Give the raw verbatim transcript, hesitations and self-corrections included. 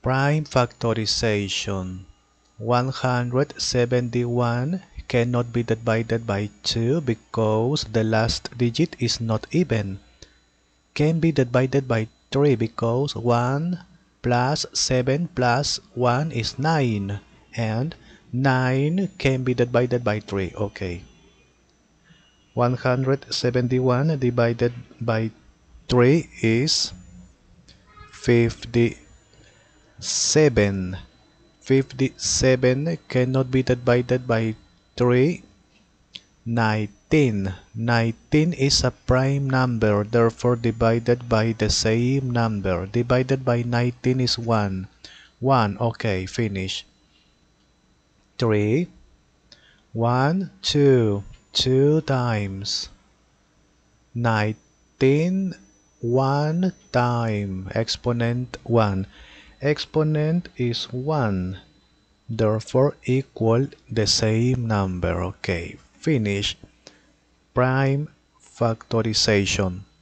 Prime factorization. one hundred seventy-one cannot be divided by two because the last digit is not even. Can be divided by three because one plus seven plus one is nine. And nine can be divided by three. Okay. one hundred seventy-one divided by three is fifty-seven. fifty-seven cannot be divided by three. nineteen. nineteen is a prime number, therefore divided by the same number. Divided by nineteen is one. one. Okay, finish. three. one, two. two times. nineteen. one time. Exponent one. Exponent is one. Therefore equal the same number. Okay, finish. Prime factorization.